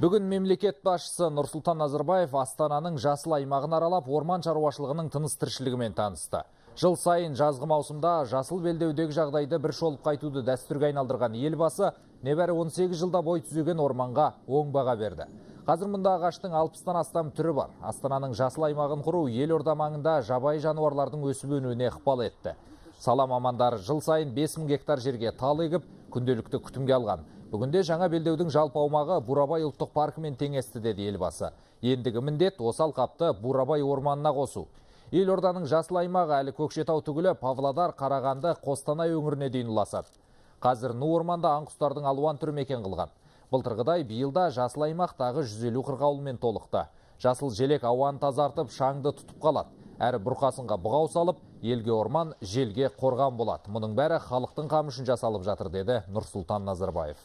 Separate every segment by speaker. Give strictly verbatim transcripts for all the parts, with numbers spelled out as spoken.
Speaker 1: Бүгін мемлекет басшысы Нұрсұлтан Назарбаев Астананың жасыл аймағын аралап, орман шаруашылығының тыныс-тіршілігімен танысты. Жыл сайын жазғы маусымда жасыл белдеудегі жағдайды бір шолып қайтуды дәстүрге айналдырған елбасы небәрі он сегіз жылда бой түзеген орманға оң баға берді. Қазір мұнда ағаштың алпыстан астам түрі бар. Астананың жасыл аймағын құру елорда маңында жабайы жануарлардың өсіп-өнуіне ықпал етті. Сала мамандары жыл сайын бес мың гектар жерге тал егіп, күнделікті күтімге алған. Бүгінде жаңа белдеудің жалпы аумағы Бурабай ұлттық паркімен теңесті, деді елбасы. Ендігі міндет осы алқапты Бурабай орманына қосу. Елорданың жасыл аймағы әлі Көкшетау түгілі Павлодар, Қарағанды, Қостанай өңіріне дейін ұласады. Қазір Ну орманда аң-құстардың алуан түрі мекен қылған. Былтырғыдай биылда жасыл аймақ тағы жүз елу қырғауылмен толықты. Жасыл желек ауаны тазартып, шаңды тұтып қалады. Әрі бұрқасынға бұғау салып, елге орман, желге қорған болады. Мұның бәрі халықтың қамы үшін жасалып жатыр, деді Нұрсұлтан Назарбаев.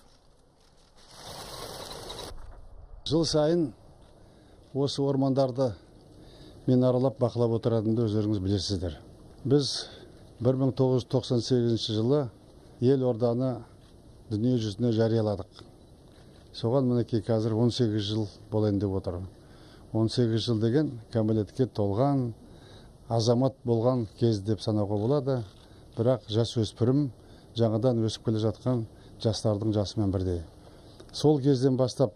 Speaker 2: Жыл сайын осы ормандарды мен аралап бақылап отыратынымды өздеріңіз білесіздер. Біз бір мың тоғыз жүз тоқсан сегізінші жылы елорданы дүние жүзіне жарияладық. Соған мінекей қазір он сегіз жыл болайын деп отырмын. он сегіз жыл деген кәмелетке толған азамат болған кез деп санауға болады. Бірақ жас өспірім жаңадан өсіп келе жатқан жастардың жасымен бірдей. Сол кезден бастап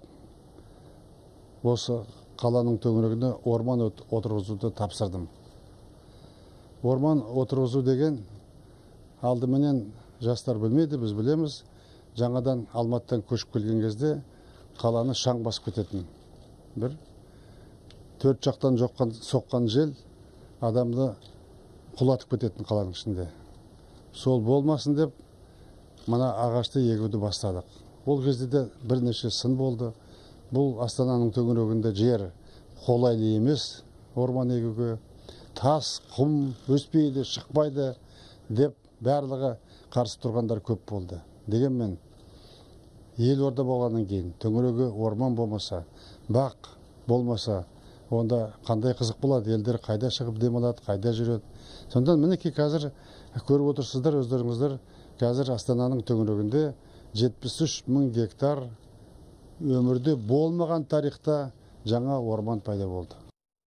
Speaker 2: осы қаланың төңірегіне орман отырғызуды тапсырдым. Орман отырғызу деген алдыменен жастар білмейді, біз білеміз. Жаңадан Алматыдан көшіп келген кезде қаланы шаң басып кететін. Бір төрт жақтан жоққан соққан жел адамды құлатып кететін қаланың ішінде. Сол болмасын деп мына ағашты егуді бастадық. Ол кезде де бірнеше сын болды. Бұл Астананың төңірегінде жер қолайлы емес орман егуге. Тас, құм өспейді, шықпайды деп барлығы қарсы тұрғандар көп болды. Дегенмен елорда болғаннан кейін төңірегі орман болмаса, бақ болмаса, онда қандай қызық болады, елдер қайда шығып демалады, қайда жүреді. Сонда мінекей қазір көріп отырсыздар өздеріңіздер, қазір Астананың төңірегінде жетпіс үш мың гектар өмірде болмаған тарихта жаңа орман пайда болды.